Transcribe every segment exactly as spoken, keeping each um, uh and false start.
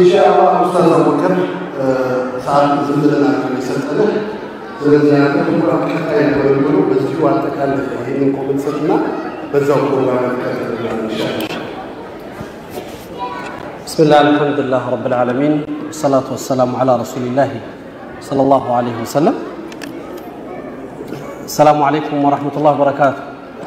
إن شاء الله أستاذ أبو بكر ساعات زملنا في سنة ስለዚህ አንተ ፕሮግራም ከታይ ነው በዚህ አጠቃላይ ይሄን ኮሜንትስና በዛው ፕሮግራም ተከታተሉና ኢንሻአላህ بسم الله الحمد لله رب العالمين والصلاة والسلام على رسول الله صلى الله عليه وسلم السلام عليكم ورحمة الله وبركاته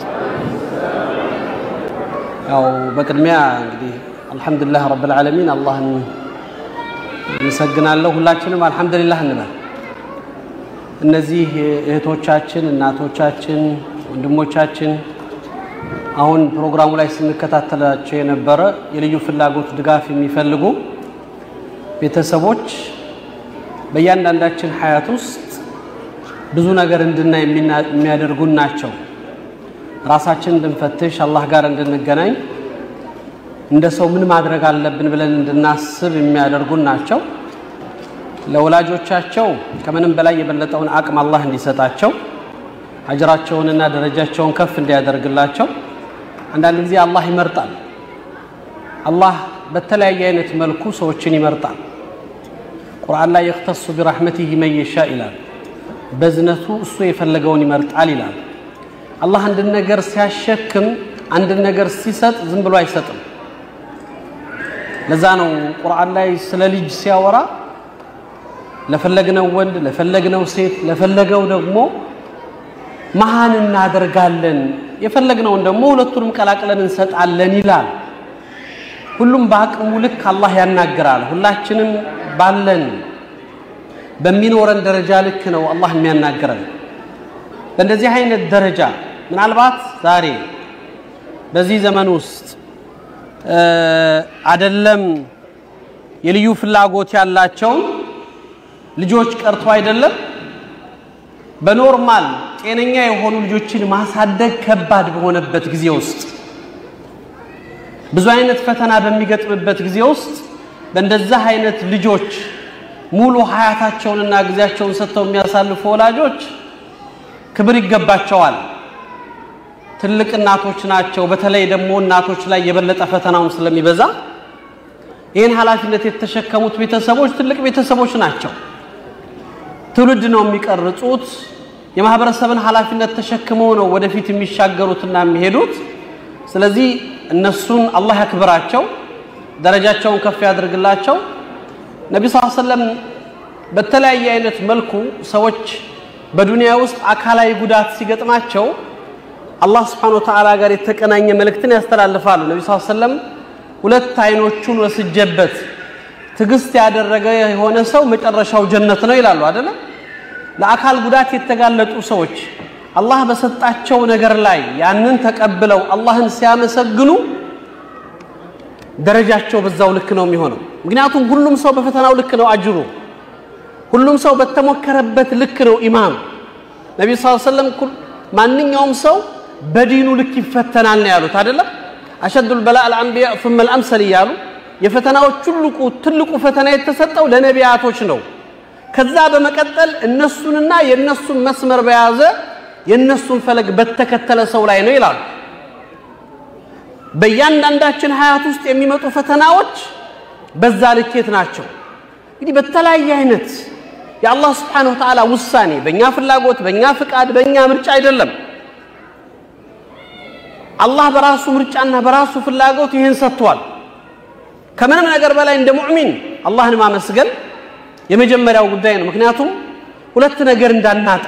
أو بقدميا እንግዲህ الحمد لله رب العالمين الله نسجنا له ሁላችንም الحمد لله እንበል እነዚህ እህቶቻችን እናቶቻችን ወንድሞቻችን አሁን ፕሮግራሙ ላይ ስንከታተላቸው የነበረ የልዩ ፍላጎት ድጋፍ የሚፈልጉ ቤተሰቦች በእያንዳንዳችን ሐያት ውስጥ ብዙ ነገር እንድናይ የሚያደርጉን ናቸው ራሳችንን እንድንፈትሽ አላህ ጋር እንድንገናኝ እንደ ሰው ምን ማድረግ አለብን ብለን እንድናስብ የሚያደርጉን ናቸው ለወላጆቻቸው ከመንም በላይ የበለጠውን አቅም አላህ እንዲሰጣቸው አጅራቸውንና ደረጃቸውን ከፍ እንዲያደርግላቸው አንዳንድ ጊዜ አላህ ይመርጣል አላህ በተለያየ አይነት መልኩ ሰዎችን ይመርጣል ቁርአን ላይ يختص برحمته من يشاء ይላል በዝነቱ እሱ የፈለገውን ይመርጣል ይላል አላህ አንድ ነገር ሲያሸክም አንድ ነገር ሲሰጥ ዝም ብሎ አይሰጥም ለዛ ነው ቁርአን ላይ ስለ ልጅ ሲያወራ ለፈለግነው ወንድ ለፈለግነው ሴት ለፈለገው ደግሞ መሃን እናደርጋለን የፈለግነው ደግሞ ሁለቱንም ቀላቅለን እንሰጣለን ይላል ሁሉም በአቅሙ ልክ አላህ ያናግራል ሁላችንም ባለን በሚኖረን ደረጃ ልክ ነው አላህ የሚያናግረን በእንደዚህ አይነት ደረጃ ምናልባት ዛሬ በዚህ ዘመን ውስጥ አይደለም የልዩ ፍላጎት ያላቸው ልጆች ቀርቶ አይደለም በኖርማል ጤነኛ የሆኑ ልጆችን ማሳደግ ከባድ በሆነበት ጊዜ ውስጥ ብዙ አይነት ፈተና በሚገጥምበት ጊዜ ውስጥ በእንደዛ አይነት ልጆች ሙሉ ሐያታቸውንና ግዚያቸውን ሰጥተው የሚያሳልፉ ወላጆች ክብር ይገባቸዋል ትልቅ እናቶች ናቸው በተለይ ደግሞ እናቶች ላይ የበለጠ ፈተናውን ስለሚበዛ ይሄን ኃላፊነት የተሸከሙት ቤተሰቦች ትልቅ ቤተሰቦች ናቸው ትውልድ ነው የሚቀርጹት የማህበረሰብን ሐላፊነት ተሸክመው ነው ወደፊት የሚሻገሩትና የሚሄዱት ስለዚህ እነሱን አላህ ያክብራቸው ደረጃቸውን ከፍ ያድርግላቸው ነብዩ ሰለላሁ ዐለይሂ ወሰለም በተለያየ አይነት መልኩ ሰዎች በዱንያ ውስጥ አካላዊ ጉዳት ሲገጥማቸው አላህ Subhanahu Wa Ta'ala ጋር የተቀናኘ መልእክትን ያስተላልፋሉ ነብዩ ሰለላሁ ዐለይሂ ወሰለም ሁለት አይኖቹን ወስጀበት ትግስት ያደረገ የሆነ ሰው መጨረሻው ጀነት ነው ይላሉ አይደል ለአካል ጉዳት የተጋለጡ ሰዎች አላህ በሰጣቸው ነገር ላይ ያንን ተቀብለው አላህን ሲያመሰግኑ ደረጃቸው በዛው ልክ ነው የሚሆነው ምክንያቱም ሁሉም ሰው በፈተናው ልክ ነው አጅሩ ሁሉም ሰው በተሞከረበት ልክ ነው ኢማም ነብዩ ሰለላሁ ዐለይሂ ወሰለም ማንኛውም ሰው በዲኑ ልክ ይፈተናል ነው ያሉት አይደል አሸዱል በላء الانبياء ثم الامثل ያሉ የፈተናዎች ሁሉ ትልቁ ፈተና የተሰጠው ለነቢያቶች ነው ከዛ በመቀጠል እነሱንና የነሱን መስመር በያዘ የነሱን ፈለግ በተከተለ ሰው ላይ ነው ይላል በእያንዳንዳችን ሐያት ውስጥ የሚመጡ ፈተናዎች በዛ ልኬት ናቸው እንግዲህ በተለያየ አይነት የአላህ Subhanahu Wa Ta'ala ውሳኔ በእኛ ፍላጎት በእኛ ፍቃድ በእኛ ምርጫ አይደለም አላህ በራሱ ምርጫና በራሱ ፍላጎት ይሄን ሰጥቷል ከመንም ነገር በላይ እንደ ሙእሚን አላህን ማመስገን የመጀመሪያው ጉዳይ ነው ምክንያቱም ሁለት ነገር እንዳናጣ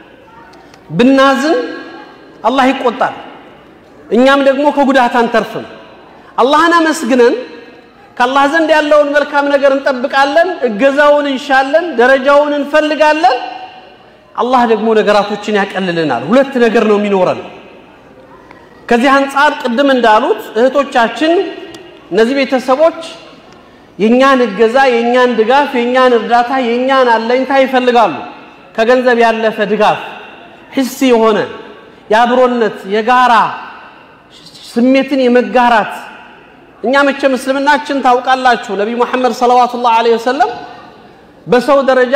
ብናዝን አላህ ይቆጣል እኛም ደግሞ ከጉዳት አንተርፍም አላህን አመስግነን ከአላህ ዘንድ ያለውን መልካም ነገር እንጠብቃለን እገዛውን እንሻለን ደረጃውን እንፈልጋለን አላህ ደግሞ ነገራቶችን ያቀልልናል ሁለት ነገር ነው የሚኖረን ከዚህ አንፃር ቅድም እንዳሉት እህቶቻችን እነዚህ ቤተሰቦች የኛን እገዛ የኛን ድጋፍ የኛን እርዳታ የኛን አለኝታ ይፈልጋሉ ከገንዘብ ያለፈ ድጋፍ ሂሲ የሆነ ያብሮነት የጋራ ስሜትን የመጋራት እኛ መቼም እስልምናችን ታውቃላችሁ ነብዩ መሐመድ ሰለላሁ ዐለይሂ ወሰለም በሰው ደረጃ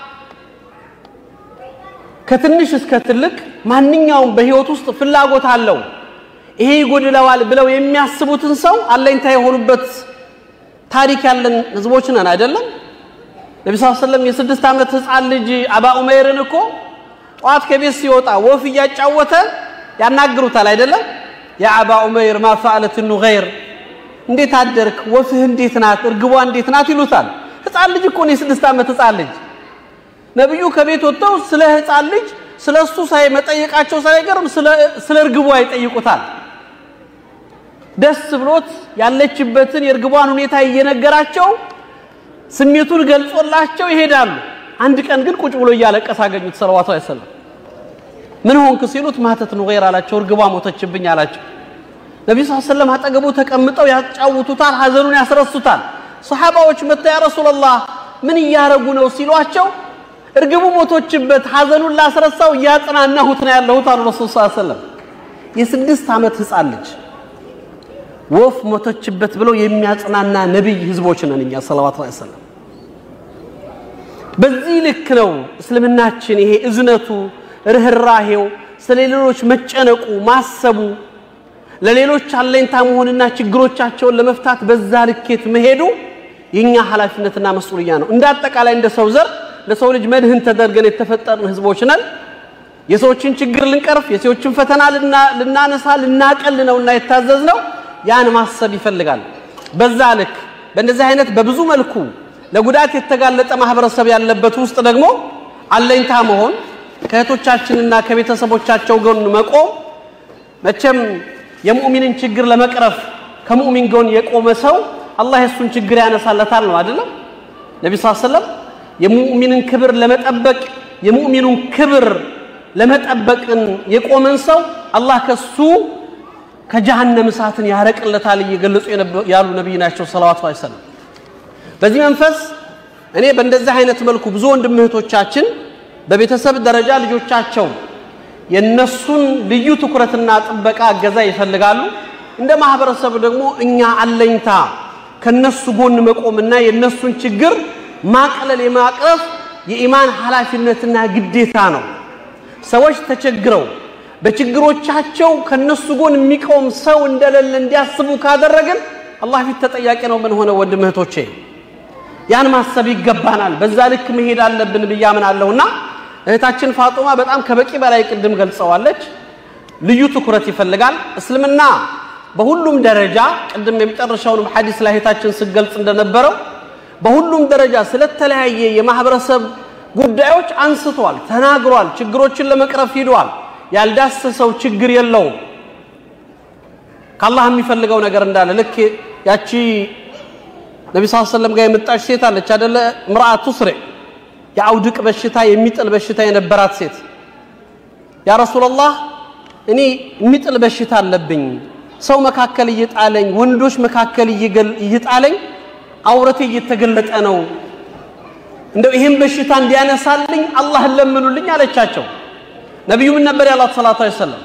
ከትንሽ እስከ ትልቅ ማንኛውም በህይወት ውስጥ ፍላጎት አለው ይሄ ይጎድለዋል ብለው የሚያስቡትን ሰው አለኝታ የሆኑበት ታሪክ ያለን ህዝቦች ነን አይደለም ነብዩ ሰለላሁ ዐለይሂ ወሰለም የስድስት ዓመት ህፃን ልጅ አባ ኡመይርን እኮ ጧት ከቤት ሲወጣ ወፍ ያጫወተ ያናግሩታል አይደለም ያ አባ ኡመይር ما فعلت النغير እንዴት አደርክ ወፍህ እንዴት ናት እርግቧ እንዴት ናት ይሉታል ህፃን ልጅ እኮ ነው የስድስት ዓመት ህፃን ልጅ ነብዩ ከቤት ወጥተው ስለ ህፃን ልጅ ስለሱ ሳይ መጠየቃቸው ሳይገርም ስለ ስለ እርግቧ ይጠይቁታል ደስ ብሎት ያለችበትን የእርግቧን ሁኔታ እየነገራቸው ስሜቱን ገልጾላቸው ይሄዳሉ አንድ ቀን ግን ቁጭ ብሎ ያለቀሰ አገኙት ሰለላሁ ዐለይሂ ወሰለም ምን ሆንክ ሲሉት ማተት ነው غير አላቸው እርግቧ ሞተችብኝ አላቸው ነብዩ ሰለላሁ ዐለይሂ ወሰለም አጠገቡ ተቀምጠው ያጫውቱታል ሐዘኑን ያስረሱታል ሱሐባዎች መጥተው ያ ረሱላህ ምን ይያረጉ ነው ሲሏቸው እርግቡ ሞተችበት ሐዘኑን ላስረሳው ያጽናናሁት ነው ያለሁት አሉ ረሱል ሰለላሁ ዐለይሂ ወሰለም የስድስት ዓመት ህፃን ልጅ ወፍ ሞተችበት ብለው የሚያጽናና ነብይ ህዝቦች ነን እኛ ሰለላሁ ዐለይሂ ወሰለም በዚህ ልክ ነው እስልምናችን ይሄ እዝነቱ ርህራሄው ስለሌሎች መጨነቁ ማሰቡ ለሌሎች አለኝታ መሆንና ችግሮቻቸውን ለመፍታት በዛ ልክት መሄዱ የኛ ሐላፊነትና መስኡልያ ነው እንደ አጠቃላይ እንደ ሰው ዘር ለሰው ልጅ መድህን ተደርገን የተፈጠርን ህዝቦች ነን የሰዎችን ችግር ልንቀርፍ የሰዎችን ፈተና ልናነሳ ልናቀል ነውና የታዘዝነው ያን ማሰብ ይፈልጋል በዛ ልክ በእንደዚህ አይነት በብዙ መልኩ ለጉዳት የተጋለጠ ማህበረሰብ ያለበት ውስጥ ደግሞ አለኝታ መሆን ከእህቶቻችንና ከቤተሰቦቻቸው ጎን መቆም መቼም የሙእሚንን ችግር ለመቅረፍ ከሙእሚን ጎን የቆመ ሰው አላህ የሱን ችግር ያነሳለታል ነው አይደል ነብዩ ሰለላሁ ዐለይሂ ወሰለም የሙእሚንን ክብር ለመጠበቅ የሙእሚኑን ክብር ለመጠበቅን የቆመን ሰው አላህ ከሱ ከጀሃነም እሳትን ያረቅለታል እየገለጹ ያሉ ነብይ ናቸው ሰለላሁ ዐለይሂ ወሰለም በዚህ መንፈስ እኔ በእንደዚህ አይነት መልኩ ብዙ ወንድምህቶቻችን በቤተሰብ ደረጃ ልጆቻቸው የነሱን ልዩ ትኩረትና ጥበቃ አገዛ ይፈልጋሉ እንደ ማህበረሰብ ደግሞ እኛ አለኝታ ከነሱ ጎን መቆምና የነሱን ችግር ማቅለል የማቅረፍ የኢማን ሐላፊነትና ግዴታ ነው ሰዎች ተቸግረው በችግሮቻቸው ከነሱ ጎን የሚቆም ሰው እንደሌለ እንዲያስቡ ካደረግን አላህ ፊት ተጠያቂ ነው ምን ሆነ ወንድምህቶቼ ያን ማሰብ ይገባናል በዛ ልክ መሄድ አለብን በያምናለሁና እህታችን ፋጡማ በጣም ከበቂ በላይ ቅድም ገልጸዋለች ልዩ ትኩረት ይፈልጋል እስልምና በሁሉም ደረጃ ቅድም የመጨረሻውን ሐዲስ ላይ እህታችን ሲገልጽ እንደነበረው በሁሉም ደረጃ ስለተለያየ የማህበረሰብ ጉዳዮች አንስቷል ተናግሯል ችግሮችን ለመቅረፍ ሄዷል ያልዳሰሰው ችግር የለው ከአላህ የሚፈልገው ነገር እንዳለ ልክ ያቺ ነብዩ ሰለላሁ ዐለይሂ ወሰለም ጋር የመጣች ሴት አለች አይደለ ምራአቱ ሱሪ ያውድቅ በሽታ የሚጥል በሽታ የነበራት ሴት ያ ረሱላህ እኔ የሚጥል በሽታ አለብኝ ሰው መካከል እየጣለኝ ወንዶች መካከል እየጣለኝ አውረቴ እየተገለጠ ነው እንደው ይሄን በሽታ እንዲያነሳልኝ አላህ ለምኑልኝ አለቻቸው ነብዩ ምን ነበር ያላት ሰለላሁ ዐለይሂ ወሰለም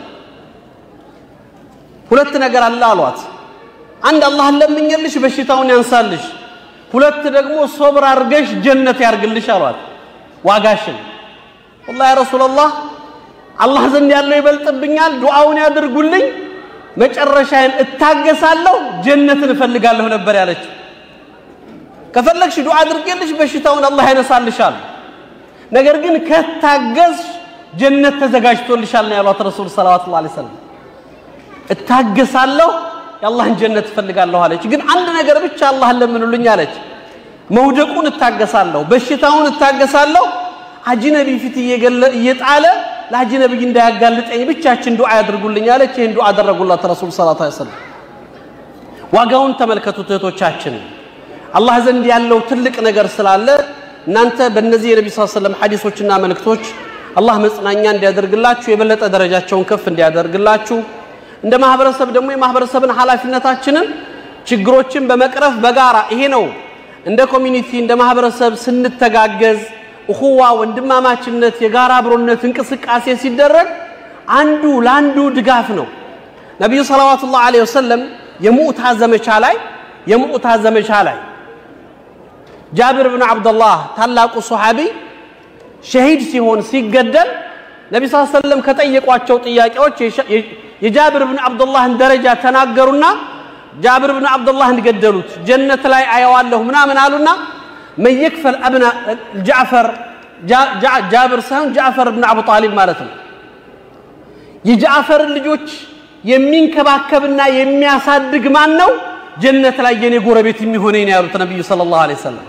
ሁለት ነገር አለ አሏት አንድ አላህ ለምኝልሽ በሽታውን ያንሳልሽ ሁለት ደግሞ ሶብር አርገሽ ጀነት ያርግልሽ አሏት ዋጋሽን والله يا رسول الله አላህ ዘንድ ያለው ይበልጥብኛል ዱዓውን ያድርጉልኝ መጨረሻዬን እታገሳለሁ ጀነትን እፈልጋለሁ ነበር ያለች ከፈለግሽ ዱዓ አድርጌልሽ በሽታውን አላህ ያነሳልሻል ነገር ግን ከታገስ ጀነት ተዘጋጅቶልሻል ነው ያሉት ረሱል ሰለላሁ ዐለይሂ ወሰለም እታገሳለሁ የአላህን ጀነት እፈልጋለሁ አለች ግን አንድ ነገር ብቻ አላህ ለምኑልኝ አለች መውደቁን እታገሳለሁ በሽታውን እታገሳለሁ አጅነቢ ፊት እየጣለ ለአጅነቢ እንዳያጋልጠኝ ብቻችን ዱዓ ያድርጉልኝ አለች ይሄን ዱዓ አደረጉላት ረሱል ሰለላሁ ዐለይሂ ወሰለም ዋጋውን ተመልከቱት እህቶቻችን አላህ ዘንድ ያለው ትልቅ ነገር ስላለ እናንተ በእነዚህ የነብዩ ሰለላሁ ዐለይሂ ወሰለም ሐዲሶችና መልእክቶች አላህ መጽናኛ እንዲያደርግላችሁ የበለጠ ደረጃቸውን ከፍ እንዲያደርግላችሁ እንደ ማህበረሰብ ደግሞ የማህበረሰብን ሐላፊነታችንን ችግሮችን በመቅረፍ በጋራ ይሄ ነው እንደ ኮሚኒቲ እንደ ማህበረሰብ ስንተጋገዝ እኹዋ ወንድማማችነት የጋራ አብሮነት እንቅስቃሴ ሲደረግ አንዱ ላንዱ ድጋፍ ነው ነብዩ ሰለላሁ ዐለይሂ ወሰለም የሙዕታ ዘመቻ ላይ የሙዕታ ዘመቻ ላይ ጃብር ኢብኑ አብዱላህ ታላቁ ሱሐቢ ሸሂድ ሲሆን ሲገደል ነብዩ ሰለላሁ ዐለይሂ ወሰለም ከጠየቋቸው ጥያቄዎች የጃብር ኢብኑ አብዱላህን ደረጃ ተናገሩና ጃብር ብን አብዱላህ እንገደሉት ጀነት ላይ አያዋለሁ ምናምን አሉና من يكفل ابناء جعفر ጃብር ሳይሆን ጃዕፈር ብን አቡ ጣሊብ ማለት ነው የጃዕፈር ልጆች የሚንከባከብና የሚያሳድግ ማን ነው ጀነት ላይ የኔ ጎረቤት የሚሆነኝ ነው ያሉት ነብዩ ሰለላሁ ዐለይሂ ወሰለም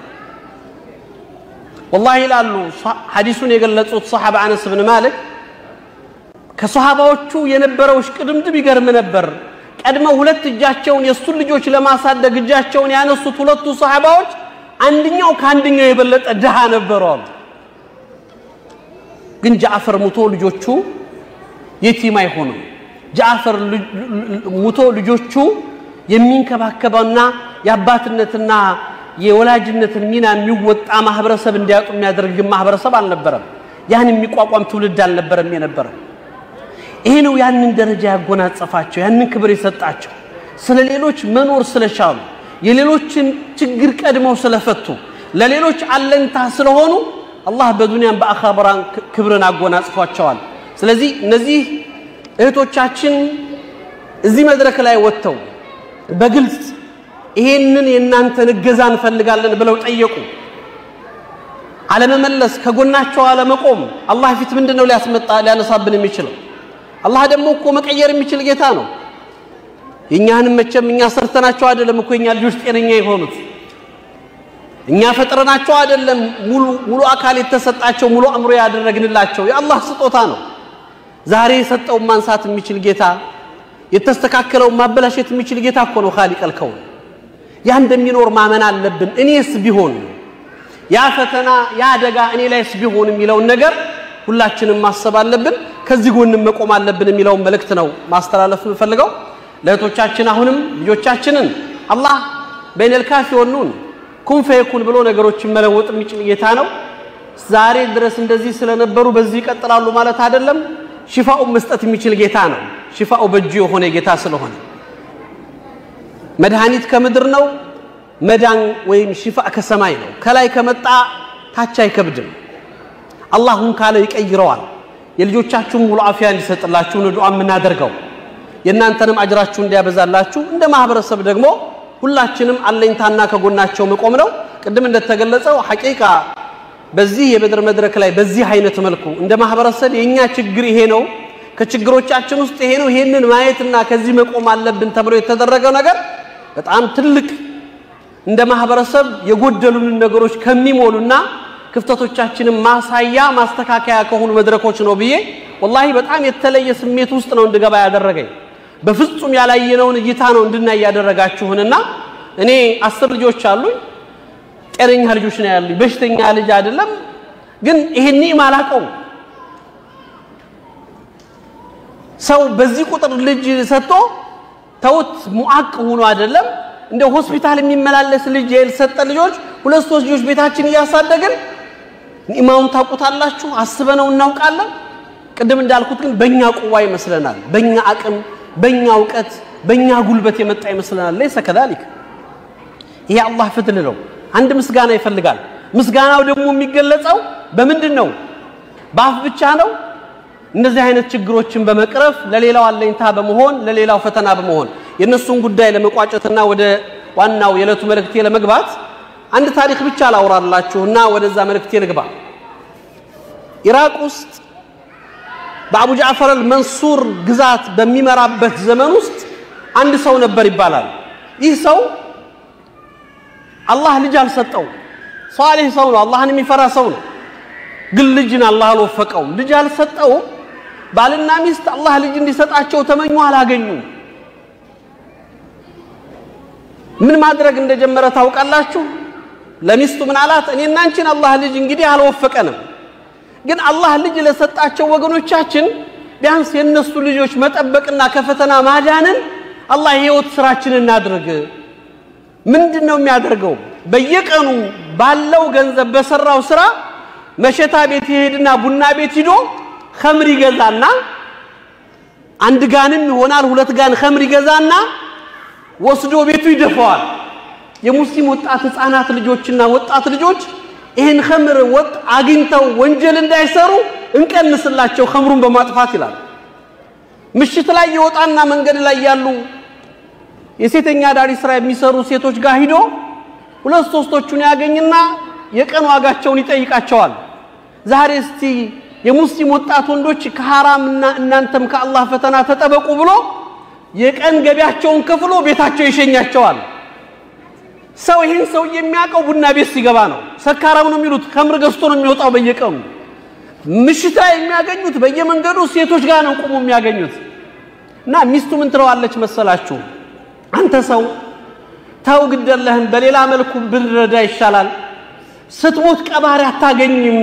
والله ይላሉ ሐዲሱን የገለጹት ሱሐባ አነስ ብን ማሊክ ከሱሐባዎቹ የነበረው ሽቅድምድም ይገርም ነበር ቀድመው ሁለት እጃቸውን የሱን ልጆች ለማሳደግ እጃቸውን ያነሱት ሁለቱ ሱሐባዎች አንደኛው ካንደኛው የበለጠ ደሃ ነበሩ ግን ጃዕፈር ሙቶ ልጆቹ የቲም አይሆኑም ጃዕፈር ሙቶ ልጆቹ የሚንከባከበውና ያባትነትና የወላጅነትን ሚና የሚወጣ ማህበረሰብ እንዲያጡ የሚያደርግ ማህበረሰብ አልነበረም ያን የሚቋቋም ትውልድ አልነበረም የነበረ ይሄ ነው ያንን ደረጃ ያጎናጸፋቸው ያንን ክብር የሰጣቸው ስለሌሎች መኖር ስለቻሉ የሌሎችን ችግር ቀድመው ስለፈቱ ለሌሎች አለንታ ስለሆኑ አላህ በዱንያም በአኺራም ክብርን አጎናጽፏቸዋል ስለዚህ እነዚህ እህቶቻችን እዚህ መድረክ ላይ ወጥተው በግልጽ ይሄንን የናንተን እገዛን ፈልጋለን ብለው ጠየቁ አለመመለስ ከጎናቸው አለመቆም አላህ ፊት ምንድነው ሊያስመጣ ሊያነሳብን የሚችለው አላህ ደግሞ እኮ መቀየር የሚችል ጌታ ነው የኛንም መቼም እኛ ሰርተናቸው አይደለም እኮ የኛ ልጆች ጤነኛ የሆኑት እኛ ፈጥረናቸው አይደለም ሙሉ ሙሉ አካል የተሰጣቸው ሙሉ አምሮ ያደረግንላቸው የአላህ ስጦታ ነው ዛሬ የሰጠው ማንሳት የሚችል ጌታ የተስተካከለው ማበላሸት የሚችል ጌታ እኮ ነው ኻሊቀል ከውን ያ እንደሚኖር ማመን አለብን እኔስ ቢሆን ያ ፈተና ያ አደጋ እኔ ላይስ ቢሆን የሚለው ነገር ሁላችንም ማሰብ አለብን ከዚህ ጎንም መቆም አለብን የሚለው መልእክት ነው ማስተላለፍ ፈልገው ለእህቶቻችን አሁንም ልጆቻችንን አላህ በይነል ካፊ ወኑን ኩን ፈየኩን ብሎ ነገሮችን መለወጥ የሚችል ጌታ ነው ዛሬ ድረስ እንደዚህ ስለነበሩ በዚህ ይቀጥላሉ ማለት አይደለም ሽፋኡ መስጠት የሚችል ጌታ ነው ሽፋኡ በእጁ የሆነ ጌታ ስለሆነ መድኃኒት ከምድር ነው መዳን ወይም ሽፋ ከሰማይ ነው ከላይ ከመጣ ታች አይከብድም አላህን ካለ ይቀይረዋል የልጆቻችሁን ሙሉ አፊያ እንዲሰጥላችሁ ነው ዱዓ የምናደርገው የናንተንም አጅራችሁ እንዲያበዛላችሁ እንደ ማህበረሰብ ደግሞ ሁላችንም አለኝታና ከጎናቸው መቆም ነው ቅድም እንደተገለጸው ሐቂቃ በዚህ የበድር መድረክ ላይ በዚህ አይነት መልኩ እንደ ማህበረሰብ የኛ ችግር ይሄ ነው ከችግሮቻችን ውስጥ ይሄ ነው ይሄንን ማየትና ከዚህ መቆም አለብን ተብሎ የተደረገው ነገር በጣም ትልቅ እንደ ማህበረሰብ የጎደሉን ነገሮች ከሚሞሉና ክፍተቶቻችንን ማሳያ ማስተካከያ ከሆኑ መድረኮች ነው ብዬ والله በጣም የተለየ ስሜት ውስጥ ነው እንድገባ ያደረገኝ በፍጹም ያላየነውን እይታ ነው እንድናይ ያደረጋችሁንና እኔ አስር ልጆች አሉኝ ጤነኛ ልጆች ነው ያሉኝ በሽተኛ ልጅ አይደለም ግን ይሄን ማላቀው ሰው በዚህ ቁጥር ልጅ ሰጥቶ ተውት ሙአቅ ሆኖ አይደለም እንደ ሆስፒታል የሚመላለስ ልጅ የልሰጠ ልጆች ሁለት ሶስት ልጆች ቤታችን ያሳደግን ኢማሙን ታቁታላችሁ አስበነው እናውቃለን ቅድም እንዳልኩት ግን በእኛ ቁዋ ይመስለናል በእኛ አቅም በእኛ ዕውቀት በእኛ ጉልበት የመጣ ይመስለናል ለይሰ ከذلك ይሄ አላህ ፍድል ነው አንድ ምስጋና ይፈልጋል ምስጋናው ደግሞ የሚገለጸው በምንድነው ባፍ ብቻ ነው እነዚህ አይነት ችግሮችን በመቅረፍ ለሌላው አለኝታ በመሆን ለሌላው ፈተና በመሆን የነሱን ጉዳይ ለመቋጨትና ወደ ዋናው የለቱ መልእክቴ ለመግባት አንድ ታሪክ ብቻ ላውራላችሁና ወደዛ መልእክቴ ልግባ ኢራቅ ውስጥ በአቡ ጃዕፈር አልመንሱር ግዛት በሚመራበት ዘመን ውስጥ አንድ ሰው ነበር ይባላል ይህ ሰው አላህ ልጅ አልሰጠው ሷሊህ ሰው ነው አላህን የሚፈራ ሰው ነው ግን ልጅን አላህ አልወፈቀው ልጅ አልሰጠው ባልና ሚስት አላህ ልጅ እንዲሰጣቸው ተመኙ አላገኙ ምን ማድረግ እንደጀመረ ታውቃላችሁ ለሚስቱ ምን አላት እኔና አንቺን አላህ ልጅ እንግዲህ አልወፈቀንም ግን አላህ ልጅ ለሰጣቸው ወገኖቻችን ቢያንስ የነሱ ልጆች መጠበቅና ከፈተና ማዳንን አላህ ህይወት ስራችንን እናድርግ ምንድነው የሚያደርገው በየቀኑ ባለው ገንዘብ በሰራው ስራ መሸታ ቤት ይሄድና ቡና ቤት ሂዶ ኸምር ይገዛና አንድ ጋንም ይሆናል ሁለት ጋን ኸምር ይገዛና ወስዶ ቤቱ ይደፋዋል የሙስሊም ወጣት ህፃናት ልጆችና ወጣት ልጆች ይሄን ኸምር ወጥ አግኝተው ወንጀል እንዳይሰሩ እንቀንስላቸው ኸምሩን በማጥፋት ይላል ምሽት ላይ ይወጣና መንገድ ላይ ያሉ የሴተኛ ዳሪ ስራ የሚሰሩ ሴቶች ጋር ሄዶ ሁለት ሶስቶቹን ያገኝና የቀን ዋጋቸውን ይጠይቃቸዋል ዛሬ እስቲ የሙስሊም ወጣት ወንዶች ከሐራምና እናንተም ከአላህ ፈተና ተጠበቁ ብሎ የቀን ገቢያቸውን ከፍሎ ቤታቸው ይሸኛቸዋል ሰው ይሄን ሰው የሚያቀው ቡና ቤት ሲገባ ነው ሰካራም ነው የሚሉት ከምር ገዝቶ ነው የሚወጣው በየቀኑ ምሽታ የሚያገኙት በየመንገዱ ሴቶች ጋር ነው ቆሞ የሚያገኙት እና ሚስቱ ምን ትለዋለች መሰላችሁ አንተ ሰው ታው ግደለህን በሌላ መልኩ ብንረዳ ይሻላል ስትሞት ቀባሪ አታገኝም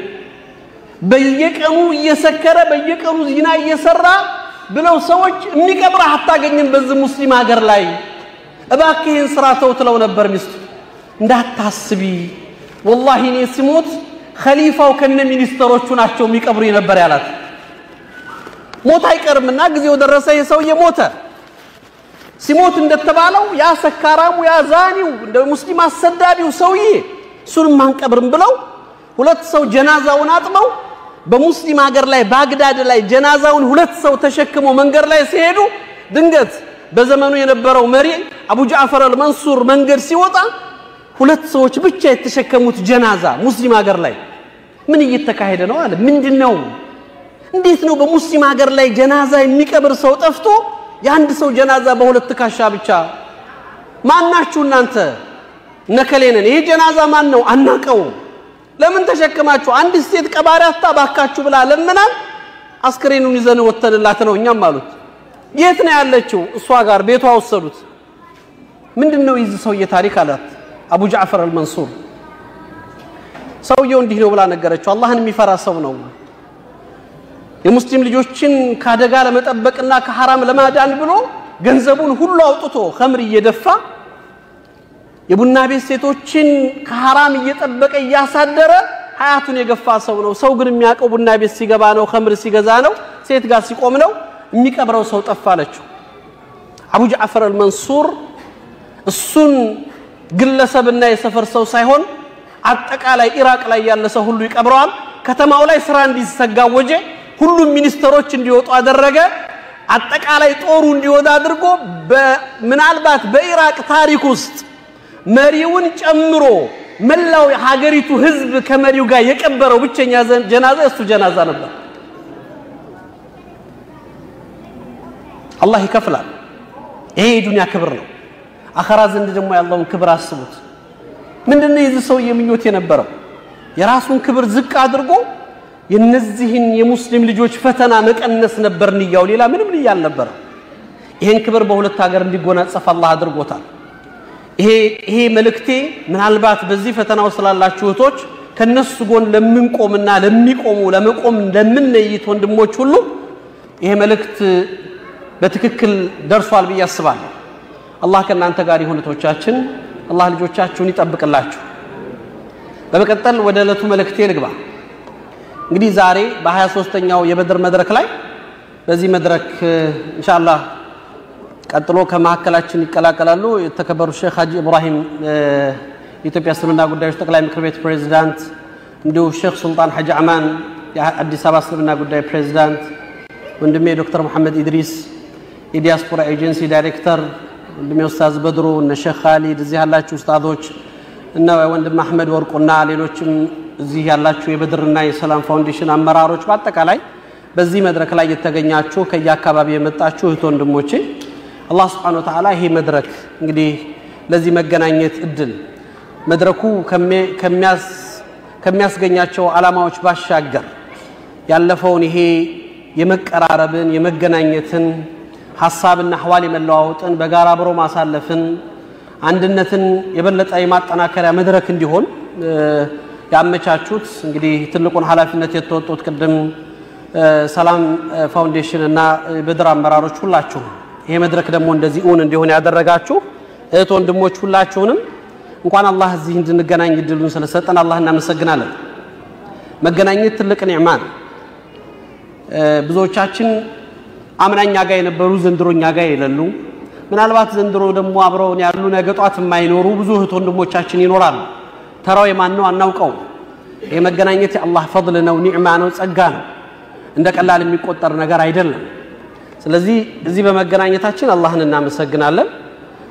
በየቀኑ እየሰከረ በየቀኑ ዚና እየሰራ ብለው ሰዎች የሚቀብራ አታገኝም በዚህ ሙስሊም ሀገር ላይ እባክህን ስራ ተው ትለው ነበር ሚስቱ እንዳታስቢ والله እኔ ሲሞት ኸሊፋው ከነ ሚኒስተሮቹ ናቸው የሚቀብሩ ነበር ያላት ሞት አይቀርምና ጊዜው ደረሰ የሰውዬ ሞተ ሲሞት እንደተባለው ያ ሰካራሙ ያ ዛኒው እንደ ሙስሊም አሰዳቢው ሰውዬ ሱን ማንቀብርም ብለው ሁለት ሰው ጀናዛውን አጥመው በሙስሊም ሀገር ላይ ባግዳድ ላይ ጀናዛውን ሁለት ሰው ተሸክመው መንገር ላይ ሲሄዱ ድንገት በዘመኑ የነበረው መሪ አቡ ጃዕፈር አልመንሱር መንገድ ሲወጣ ሁለት ሰዎች ብቻ የተሸከሙት ጀናዛ ሙስሊም ሀገር ላይ ምን እየተካሄደ ነው አለ ምንድነው እንዴት ነው በሙስሊም ሀገር ላይ ጀናዛ የሚቀብር ሰው ጠፍቶ የአንድ ሰው ጀናዛ በሁለት ካሻ ብቻ ማናችሁ እናንተ ነከሌነን ይሄ ጀናዛ ማን ነው አናቀው ለምን ተሸከማችሁ አንድ ሴት ቀባሪ አታባካችሁ ብላ ለምናን አስክሬኑን ይዘን ወተንላት ነው እኛም አሉት የት ነው ያለችው እሷ ጋር ቤቷ ወሰዱት ምንድነው ይዝ ሰው የታሪክ አላት አቡ ጃዕፈር አልመንሱር ሰውየው እንዲህ ነው ብላ ነገረችው አላህን የሚፈራ ሰው ነው የሙስሊም ልጆችን ካደጋ ለመጠበቅና ከሐራም ለማዳን ብሎ ገንዘቡን ሁሉ አውጥቶ ኸምር እየደፋ የቡና ቤት ሴቶችን ከሐራም እየጠበቀ ያሳደረ ሀያቱን የገፋ ሰው ነው ሰው ግን የሚያቀው ቡና ቤት ሲገባ ነው ኸምር ሲገዛ ነው ሴት ጋር ሲቆም ነው የሚቀብረው ሰው ጠፋለችው አቡ ጃዕፈር አልመንሱር እሱን ግለሰብና የሰፈር ሰው ሳይሆን አጠቃላይ ኢራቅ ላይ ያለ ሰው ሁሉ ይቀብረዋል ከተማው ላይ ስራ እንዲሰጋ ወጀ ሁሉም ሚኒስተሮች እንዲወጡ አደረገ አጠቃላይ ጦሩ እንዲወጣ አድርጎ በመናልባት በኢራቅ ታሪክ ውስጥ መሪውን ጨምሮ መላው ሀገሪቱ ህዝብ ከመሪው ጋር የቀበረው ብቸኛ ጀናዛ እሱ ጀናዛ ነበር አላህ ይከፍላል ይሄ ዱንያ ክብር ነው አኺራ ዘንድ ደግሞ ያለውን ክብር አስቡት ምንድነው የዚህ ሰው የሚኞት የነበረው የራሱን ክብር ዝቅ አድርጎ የነዚህን የሙስሊም ልጆች ፈተና መቀነስ ነበር ንያው ሌላ ምንም ንያ አልነበረ ይሄን ክብር በሁለት ሀገር እንዲጎናጸፍ አላህ አድርጎታል ይሄ ይሄ መልእክቴ ምናልባት በዚህ ፈተናው ስላላችሁ እህቶች ከነሱ ጎን ለምንቆምና ለሚቆሙ ለመቆም ለምንነይት ወንድሞች ሁሉ ይሄ መልእክት በትክክል ደርሷል ብዬ አስባለሁ አላህ ከናንተ ጋር ይሁን እህቶቻችን አላህ ልጆቻችሁን ይጠብቅላችሁ በመቀጠል ወደ ለቱ መልእክቴ ልግባ እንግዲህ ዛሬ በ23ኛው የበድር መድረክ ላይ በዚህ መድረክ ኢንሻአላህ ቀጥሎ ከማከላችን ይቀላቀላሉ የተከበሩ ሼክ ሀጂ ኢብራሂም የኢትዮጵያ እስልምና ጉዳዮች ጠቅላይ ምክር ቤት ፕሬዝዳንት እንዲሁ ሼክ ሱልጣን ሐጂ አማን የአዲስ አበባ እስልምና ጉዳይ ፕሬዝዳንት ወንድሜ ዶክተር መሐመድ ኢድሪስ የዲያስፖራ ኤጀንሲ ዳይሬክተር ወንድሜ ኡስታዝ በድሩ እነ ሼክ ኻሊድ እዚህ ያላችሁ ኡስታዞች እና ወንድም አህመድ ወርቁና ሌሎችም እዚህ ያላችሁ የበድርና የሰላም ፋውንዴሽን አመራሮች በአጠቃላይ በዚህ መድረክ ላይ የተገኛችሁ ከያካባቢ የመጣችሁ እህት ወንድሞቼ አላህ Subhanahu Wa Ta'ala ይሄ መድረክ እንግዲህ ለዚህ መገናኘት እድል መድረኩ ከሚያስ ከሚያስገኛቸው አላማዎች ባሻገር ያለፈውን ይሄ የመቀራረብን የመገናኘትን ሐሳብና ሐዋል የመለዋወጥን በጋራ አብሮ ማሳለፍን አንድነትን የበለጠ የማጠናከሪያ መድረክ እንዲሆን ያመቻቹት እንግዲህ ትልቁን ኃላፊነት የተወጡት ቅድም ሰላም ፋውንዴሽን እና በድር አመራሮች ሁላችሁ ይሄ መድረክ ደግሞ እንደዚህ ኡን እንዲሆን ያደረጋችሁ እህት ወንድሞች ሁላችሁንም እንኳን አላህ እዚህ እንድንገናኝ እድሉን ስለሰጠን አላህ እናመሰግናለን መገናኘት ትልቅ ኒዕማ ነው ብዙዎቻችን አምናኛ ጋር የነበሩ ዘንድሮኛ ጋር የሌሉ ምናልባት ዘንድሮ ደግሞ አብረውን ያሉ ነገጧት የማይኖሩ ብዙ እህት ወንድሞቻችን ይኖራሉ ተራው የማን ነው አናውቀው የመገናኘት የአላህ ፈضل ነው ኒዕማ ነው ጸጋ ነው እንደ ቀላል የሚቆጠር ነገር አይደለም ስለዚህ እዚህ በመገናኘታችን አላህን እናመሰግናለን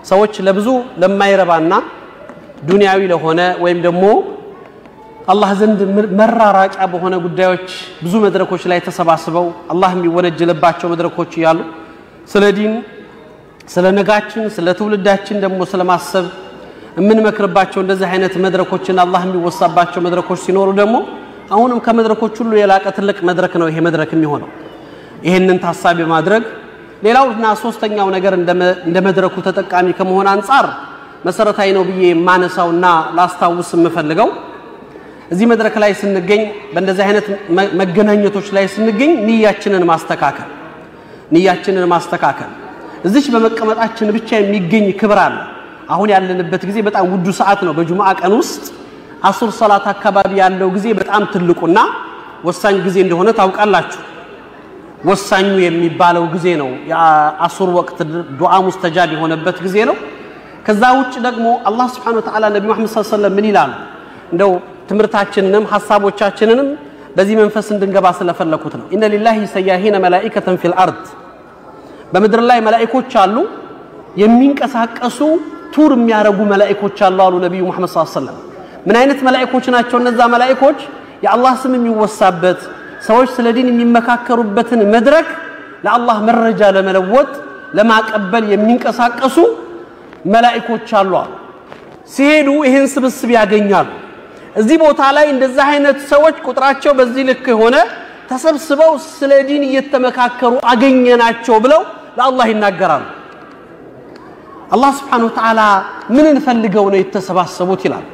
ሰዎች ለብዙ ለማይረባና ዱንያዊ ለሆነ ወይም ደግሞ አላህ ዘንድ መራራቂያ በሆነ ጉዳዮች ብዙ መድረኮች ላይ ተሰባስበው አላህ የሚወነጀልባቸው መድረኮች ያሉ ስለ ዲን ስለ ነጋችን ስለ ትውልዳችን ደግሞ ስለማሰብ ምን መክርባቸው እንደዚህ አይነት መድረኮችን አላህ የሚወሳባቸው መድረኮች ሲኖሩ ደግሞ አሁንም ከመድረኮች ሁሉ የላቀ ትልቅ መድረክ ነው ይሄ መድረክ የሚሆነው ይሄንን ታሳቢ ማድረግ ሌላውና ሶስተኛው ነገር እንደ መድረኩ ተጠቃሚ ከመሆን አንፃር መሰረታዊ ነው ብዬ ማነሳውና ላስታውስ የምፈልገው እዚህ መድረክ ላይ ስንገኝ በእንደዚህ አይነት መገናኘቶች ላይ ስንገኝ ንያችንን ማስተካከል ንያችንን ማስተካከል እዚች በመቀመጣችን ብቻ የሚገኝ ክብር አለ አሁን ያለንበት ጊዜ በጣም ውዱ ሰዓት ነው በጁማዓ ቀን ውስጥ አስር ሰላት አካባቢ ያለው ጊዜ በጣም ትልቁና ወሳኝ ጊዜ እንደሆነ ታውቃላችሁ ወሳኙ የሚባለው ጊዜ ነው የአስር ወቅት ዱዓ ሙስተጃብ የሆነበት ጊዜ ነው ከዛ ውጭ ደግሞ አላህ Subhanahu Wa Ta'ala ነብዩ መሐመድ ሰለላሁ ዐለይሂ ወሰለም ምን ይላል እንደው ትምርታችንንም ሐሳቦቻችንንም በዚህ መንፈስ እንድንገባ ስለፈለኩት ነው ኢነ ሊላሂ ሰያሂነ መላኢከተን ፊል አርድ በመድር ላይ መላእክቶች አሉ የሚንቀሳቀሱ ቱር የሚያረጉ መላእክቶች አሉ አሉ ነብዩ መሐመድ ሰለላሁ ዐለይሂ ወሰለም ምን አይነት መላእክቶች ናቸው እነዛ መላእክቶች የአላህ ስም የሚወሳበት ሰዎች ስለ ዲን የሚመካከሩበትን መድረክ ለአላህ መረጃ ለመለወጥ ለማቀበል የሚንቀሳቀሱ መላእክቶች አሉ ሲሄዱ ይሄን ስብስብ ያገኛሉ እዚህ ቦታ ላይ እንደዛ አይነት ሰዎች ቁጥራቸው በዚህ ልክ ሆነ ተሰብስበው ስለ ዲን እየተመካከሩ አገኘናቸው ብለው ለአላህ ይናገራሉ አላህ Subhanahu Wa Ta'ala ምን እንፈልገው ነው የተሰባሰቡት ይላል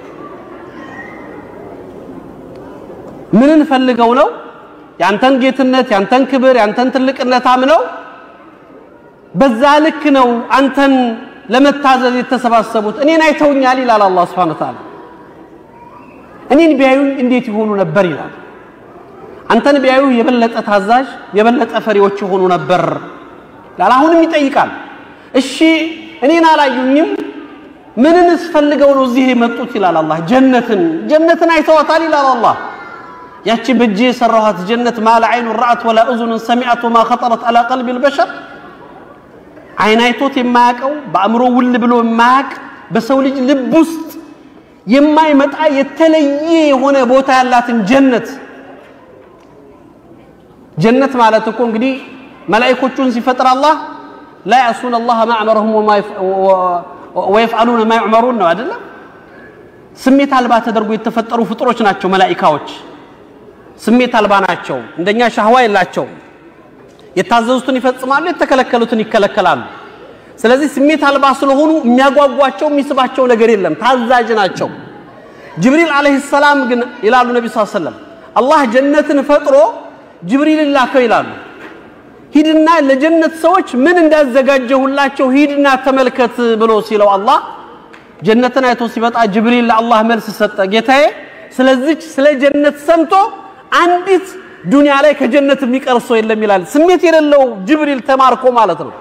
ምን እንፈልገው ነው ያንተን ጌትነት ያንተን ክብር ያንተን ትልቅነት አምነው በዛ ልክ ነው አንተን ለመታዘዝ የተሰባሰቡት እኔን አይተውኛል ይላል አላህ Subhanahu Wa Ta'ala እኔን ቢያዩኝ እንዴት ይሆኑ ነበር ይላል አንተን ቢያዩ የበለጠ ታዛዥ የበለጠ ፈሪዎች ሆኑ ነበር ላላሁንም ይጠይቃል እሺ እኔን አላዩኝም ምንንስ ፈልገው ነው እዚህ የመጡት ይላል አላህ ጀነትን ጀነትን አይተዋታል ይላል አላህ ያቺ በእጄ ሰራኋት ጀነት ማለ አይኑ رأت ولا اذن سمعت وما خطرت على قلب البشر አይን አይቶት የማያቀው በአእምሮ ውል ብሎ የማያቅ በሰው ልጅ ልብ ውስጥ የማይመጣ የተለየ የሆነ ቦታ ያላትን ጀነት ጀነት ማለት እኮ እንግዲህ መላእክቶቹን ሲፈጥር አላህ لا يعصون الله ما امرهم وما ويفعلون ما يؤمرون ነው አይደለ ስሜት አልባ ተደርጎ የተፈጠሩ ፍጥሮች ናቸው መላእክቶች ስሜት አልባ ናቸው እንደኛ ሻህዋ የላቸው የታዘዙትን ይፈጽማሉ የተከለከሉትን ይከለከላሉ ስለዚህ ስሜት አልባ ስለሆኑ የሚያጓጓቸው የሚስባቸው ነገር የለም ታዛዥ ናቸው ጅብሪል አለይሂ ሰላም ግን ይላሉ ነብዩ ሰለላሁ ዐለይሂ ወሰለም አላህ ጀነትን ፈጥሮ ጅብሪል ላከው ይላሉ ሂድና ለጀነት ሰዎች ምን እንዳዘጋጀሁላቸው ሂድና ተመልከት ብሎ ሲለው አላህ ጀነትን አይቶ ሲመጣ ጅብሪል ለአላህ መልስ ሰጠ ጌታዬ ስለዚህ ስለ ጀነት ሰምቶ አንዲት ዱንያ ላይ ከጀነት የሚቀርሰው የለም ይላል ስሜት የሌለው ጅብሪል ተማርኮ ማለት ነው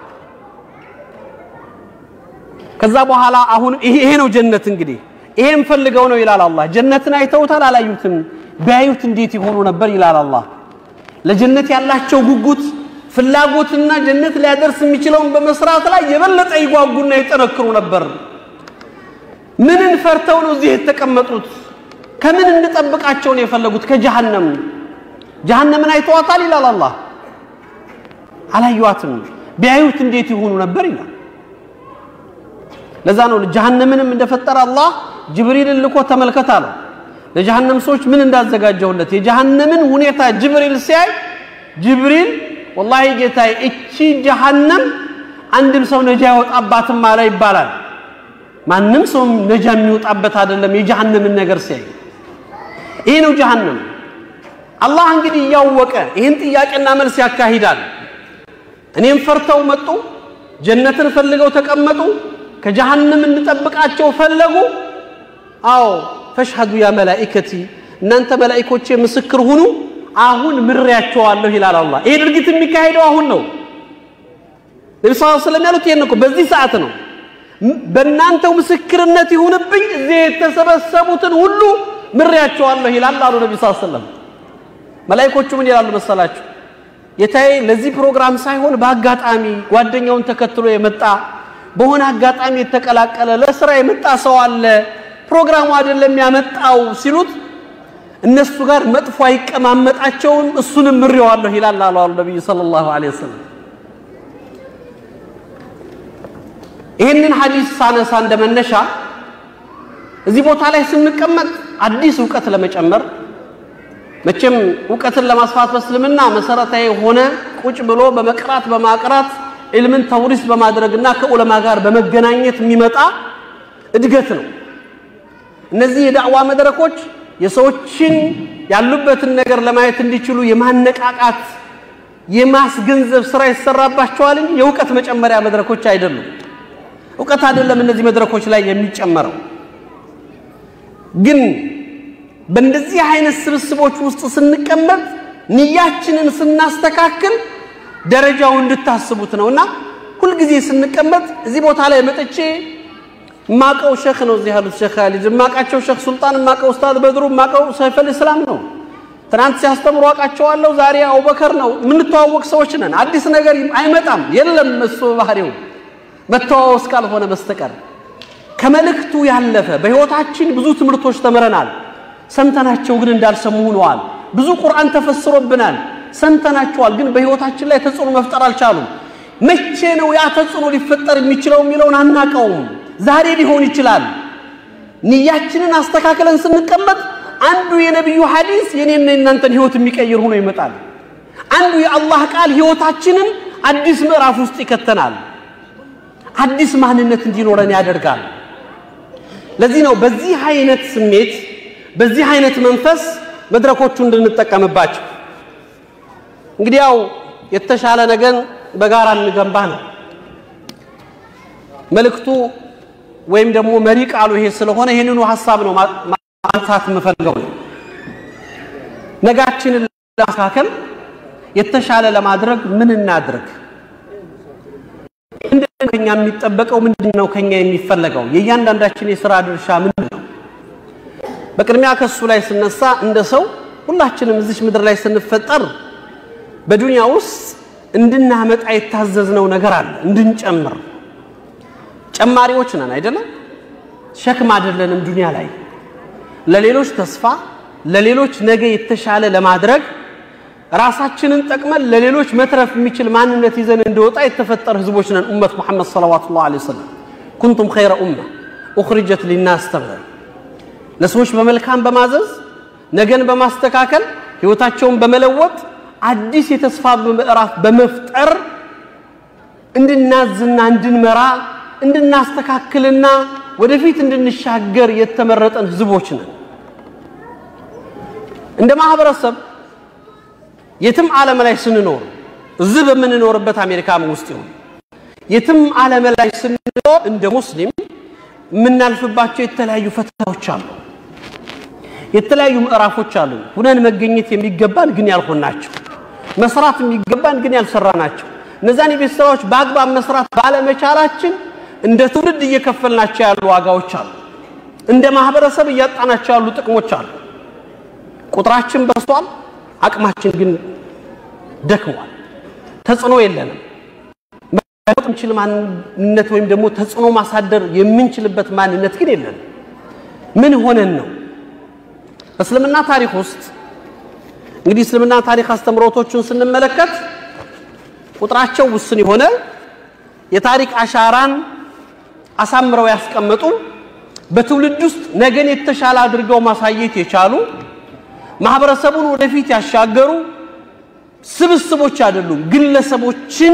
ከዛ በኋላ አሁን ይሄ ነው ጀነት እንግዲህ ይሄን ፈልገው ነው ይላል አላህ ጀነትን አይተውታል አላዩትም ቢያዩት እንዴት ይሆኑ ነበር ይላል አላህ ለጀነት ያላቸው ጉጉት ፍላጎትና ጀነት ሊያደርስ የሚችለውን በመስራት ላይ የበለጠ ይጓጉና ይጠነክሩ ነበር ምንን ፈርተው ነው እዚህ የተቀመጡት ከምን እንጠብቃቸው ነው የፈለጉት ከጀሃነም ጀሃነምን አይተዋታል ይላል አላህ አላዩአትም ቢያዩት እንዴት ይሆኑ ነበር ይላል ለዛ ነው ጀሃነምንም እንደፈጠረ አላህ ጅብሪልን ልኮ ተመልከታለው ለጀሃነም ሰዎች ምን እንዳዘጋጀውለት የጀሃነምን ሁኔታ ጅብሪል ሲያይ ጅብሪል والله ጌታዬ እቺ ጀሃነም አንድም ሰው ነጃ ያወጣባትም ማለ ይባላል ማንንም ሰው ነጃ የሚወጣበት አይደለም የጀሃነምን ነገር ሲያይ ይሄ ነው ጀሃነም አላህ እንግዲህ ያወቀ ይሄን ጥያቄና መልስ ያካሂዳል እኔም ፈርተው መጡ ጀነትን ፈልገው ተቀመጡ ከጀሃነም እንጠብቃቸው ፈለጉ አዎ ፈሽሃዱ ያ መላእክቲ እናንተ መላእክቶቼ ምስክር ሁኑ አሁን ምሪያቸዋለሁ ይላል አላህ ይሄ ድርጊት የሚካሄደው አሁን ነው ነብዩ ሰለላሁ ዐለይሂ ወሰለም ያሉት ይሄን ነው በዚህ ሰዓት ነው በእናንተው ምስክርነት ይሁንብኝ እዚህ የተሰበሰቡትን ሁሉ ምሪያቸዋለሁ ይላል አሉ ነብዩ ሰለላሁ ዐለይሂ ወሰለም መላእክቶቹ ምን ይላሉ መሰላችሁ የታይ ለዚህ ፕሮግራም ሳይሆን በአጋጣሚ ጓደኛውን ተከትሎ የመጣ በሆነ አጋጣሚ የተቀላቀለ ለስራ የመጣ ሰው አለ ፕሮግራሙ አይደለም ያመጣው ሲሉት እነሱ ጋር መጥፎ አይቀማመጣቸውን እሱንም ምሪዋለሁ ይላል አላህ ነብዩ ሰለላሁ ዐለይሂ ወሰለም ይሄንን ሐዲስ ሳነሳ እንደመነሻ እዚህ ቦታ ላይ ስንቀመጥ አዲስ ዕውቀት ለመጨመር መቼም ዕውቀትን ለማስፋት በእስልምና መሰረታዊ ሆነ ቁጭ ብሎ በመቅራት በማቅራት ኢልምን ተውሪስ በማድረግና ከዑለማ ጋር በመገናኘት የሚመጣ እድገት ነው እነዚህ የዳዕዋ መድረኮች የሰዎችን ያሉበትን ነገር ለማየት እንዲችሉ የማነቃቃት የማስገንዘብ ስራ ይሰራባቸዋል እንጂ የዕውቀት መጨመሪያ መድረኮች አይደሉም ዕውቀት አይደለም እነዚህ መድረኮች ላይ የሚጨመረው ግን በእንደዚህ አይነት ስብስቦች ውስጥ ስንቀመጥ ንያችንን ስናስተካክል ደረጃው እንድታስቡት ነውና ሁሉ ጊዜ ስንቀመጥ እዚህ ቦታ ላይ መጥቼ ማቀው ሼክ ነው እዚህ ያሉት ሼክ አሊ ማቃቸው ሼክ ሱልጣን ማቀው ኡስታዝ በድሩ ማቀው ሰይፈል እስላም ነው ትናንት ሲያስተምሩ አቃቸዋለሁ ዛሬ አቡበከር ነው ምን ተዋወቅ ሰዎች ነን አዲስ ነገር አይመጣም የለም እሱ ባህሪው መተዋወስ ካልሆነ በስተቀር ከመልእክቱ ያለፈ በህይወታችን ብዙ ትምህርቶች ተመረናል ሰምተናቸው ግን እንዳልሰሙ ሆነዋል ብዙ ቁርአን ተፈስሮብናል ሰምተናቸዋል ግን በህይወታችን ላይ ተጽዕኖ መፍጠር አልቻሉም መቼ ነው ያ ተጽዕኖ ሊፈጠር የሚችለው የሚለውን አናቀውም ዛሬ ሊሆን ይችላል ንያችንን አስተካክለን ስንቀመጥ አንዱ የነብዩ ሐዲስ የኔና እናንተን ህይወት የሚቀይር ሆኖ ይመጣል አንዱ የአላህ ቃል ህይወታችንን አዲስ ምዕራፍ ውስጥ ይከተናል አዲስ ማንነት እንዲኖረን ያደርጋል ለዚህ ነው በዚህ አይነት ስሜት በዚህ አይነት መንፈስ መድረኮቹ እንድንጠቀምባቸው እንግዲህ ያው የተሻለ ነገር በጋራ እንገንባ ነው መልእክቱ ወይም ደግሞ መሪ ቃሉ ይሄ ስለሆነ ይሄንኑ ሐሳብ ነው ማንሳት የምፈልገው ነጋችንን ለማስተካከል የተሻለ ለማድረግ ምን እናድርግ እንደኛ ከኛ የሚጠበቀው ምንድነው ከኛ የሚፈልገው የእያንዳንዳችን የሥራ ድርሻ ምንድነው በቅድሚያ ከሱ ላይ ስነሳ እንደ ሰው ሁላችንም እዚህ ምድር ላይ ስንፈጠር በዱንያ ውስጥ እንድናመጣ የታዘዝነው ነገር አለ እንድንጨምር ጨማሪዎች ነን አይደለም ሸክም አይደለንም ዱንያ ላይ ለሌሎች ተስፋ ለሌሎች ነገ የተሻለ ለማድረግ ራሳችንን ጠቅመን ለሌሎች መትረፍ የሚችል ማንነት ይዘን እንደወጣ የተፈጠረ ህዝቦች ነን ኡመት መሐመድ ሰለላሁ ዐለይሂ ወሰለም ኩንቱም ኸይረ ኡማ اخرجت للناس ተብለን ለሰዎች በመልካም በማዘዝ ነገን በማስተካከል ህይወታቸውን በመለወጥ አዲስ የተስፋ ምዕራፍ በመፍጠር እንድናዝና እንድንመራ እንድናስተካክልና ወደፊት እንድንሻገር የተመረጠን ህዝቦች ነን እንደ ማህበረሰብ የትም ዓለም ላይ ስንኖር እዚህ በመንኖርበት አሜሪካ ውስጥ ይሁን የትም ዓለም ላይ ስንኖር እንደ ሙስሊም ምናልፍባቸው የተለያዩ ፈተናዎች አሉ የተለያዩ ምዕራፎች አሉ ሁነን መገኘት የሚገባን ግን ያልሆናቸው መስራት የሚገባን ግን ያልሰራናቸው እነዛን የቤተሰቦች በአግባብ መስራት ባለመቻላችን እንደ ትውልድ እየከፈልናቸው ያሉ ዋጋዎች አሉ እንደ ማህበረሰብ እያጣናቸው ያሉ ጥቅሞች አሉ ቁጥራችን በርሷል አቅማችን ግን ደክሟል ተጽዕኖ የለንም ማጥምችል ማንነት ወይም ደግሞ ተጽዕኖ ማሳደር የምንችልበት ማንነት ግን የለንም ምን ሆነን ነው በእስልምና ታሪክ ውስጥ እንግዲህ እስልምና ታሪክ አስተምሮቶችን ስንመለከት ቁጥራቸው ውስን የሆነ የታሪክ አሻራን አሳምረው ያስቀመጡ በትውልድ ውስጥ ነገን የተሻለ አድርገው ማሳየት የቻሉ ማህበረሰቡን ወደፊት ያሻገሩ ስብስቦች አይደሉም ግለሰቦችን